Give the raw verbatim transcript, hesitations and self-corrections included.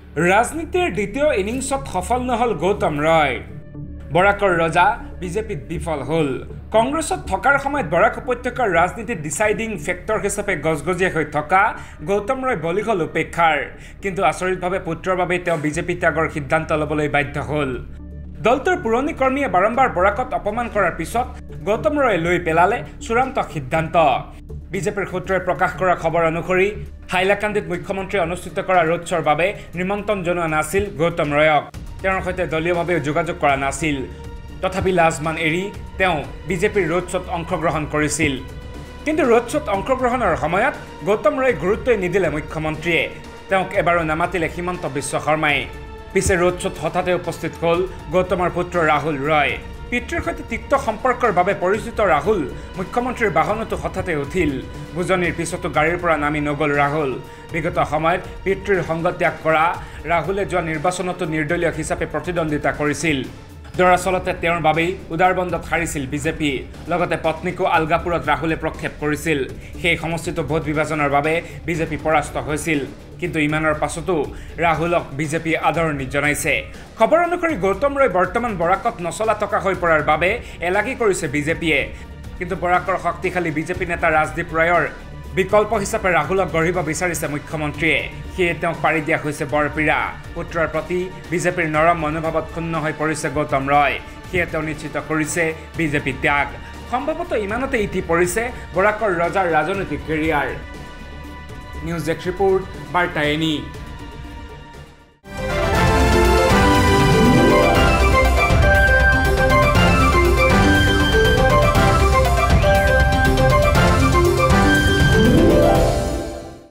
ৰাজনীতিৰ দ্বিতীয় ইনিংছত সফল নহল গৌতম ৰয়। বৰাকৰ ৰজা বিজেপিত বিফল হল। কংগ্ৰেছত থকাৰ সময়ত বৰাক উপত্যকাৰ ৰাজনীতিত ডিসাইডিং ফেক্টৰ হিচাপে গজগজীয়া হৈ থকা গৌতম ৰয় বলি হল উপেক্ষাৰ। কিন্তু আচৰিতভাৱে পুত্ৰৰ বাবে তেওঁ বিজেপি ত্যাগৰ সিদ্ধান্ত ল'বলৈ বাধ্য হল। দলটোৰ পুৰণি কৰ্মীয়ে বাৰম্বাৰ বৰাকত অপমান কৰাৰ পিছত গৌতম ৰয়ে লৈ পেলালে চূড়ান্ত সিদ্ধান্ত। বিজেপিৰ সূত্ৰই প্ৰকাশ কৰা খবৰ অনুসৰি হাইলাকান্দিত মুখ্যমন্ত্ৰীয়ে অনুষ্ঠিত কৰা ৰোড শ্ব'ৰ বাবে নিমন্ত্ৰণ জনোৱা নাছিল গৌতম ৰয়ক। তেওঁৰ সৈতে দলীয়ভাৱে যোগাযোগ কৰা নাছিল। তথাপি লাজমান এৰি তেওঁ বিজেপিৰ ৰোড শ্ব'ত অংশগ্ৰহণ কৰিছিল। কিন্তু ৰোড শ্ব'ত অংশগ্ৰহণৰ সময়ত গৌতম ৰয়ে গুৰুত্বই নিদিলে মুখ্যমন্ত্ৰীয়ে। তেওঁক এবাৰো নামাতিলে হিমন্ত বিশ্ব শৰ্মাই। পিছে ৰোড শ্ব'ত হঠাতে উপস্থিত হ'ল গৌতমৰ পুত্ৰ ৰাহুল ৰয়। পিতৃৰ সৈতে তিক্ত সম্পৰ্কৰ বাবে পৰিচিত ৰাহুল মুখ্যমন্ত্ৰীৰ বাহনতো হঠাতে উঠিল। বুজনিৰ পিছতো গাড়ীৰ পৰা নামি নগল ৰাহুল। বিগত সময়ত পিতৃৰ সংগ ত্যাগ কৰা ৰাহুলে যোৱা নিৰ্বাচনতো নিৰ্দলীয় হিচাপে প্ৰতিদ্বন্দ্বিতা কৰিছিল। দৰাচলতে তেওঁৰ বাবেই উদাৰবন্দত হাৰিছিল বিজেপি। লগতে পত্নীকো আলগাপুৰত ৰাহুলে প্ৰক্ষেপ কৰিছিল। সেই সমষ্টিটো ভোট বিভাজনৰ বাবে বিজেপি পৰাস্ত হৈছিল। কিন্তু ইমানৰ পাছতো ৰাহুলক বিজেপি আদৰণি জনাইছে। খবৰ অনুসৰি গৌতম ৰয় বৰ্তমান বৰাকত নচলা টকা হৈ পৰাৰ বাবে এলাগি কৰিছে বিজেপিয়ে। কিন্তু বৰাকৰ শক্তিশালী বিজেপি নেতা ৰাজদীপ ৰয়ৰ বিকল্প হিচাপে ৰাহুলক গঢ়িব বিচাৰিছে মুখ্যমন্ত্ৰীয়ে। সেয়ে তেওঁক পাৰি দিয়া হৈছে বৰপীৰা। পুত্ৰৰ প্ৰতি বিজেপিৰ নৰম মনোভাৱত ক্ষুণ্ণ হৈ পৰিছে গৌতম ৰয়। সেয়ে তেওঁ নিশ্চিত কৰিছে বিজেপি ত্যাগ। সম্ভৱতঃ ইমানতে ইতি পৰিছে বৰাকৰ ৰজাৰ ৰাজনৈতিক কেৰিয়াৰ। নিউজ ডেস্ক ৰিপোৰ্ট, বাৰ্তা এনি।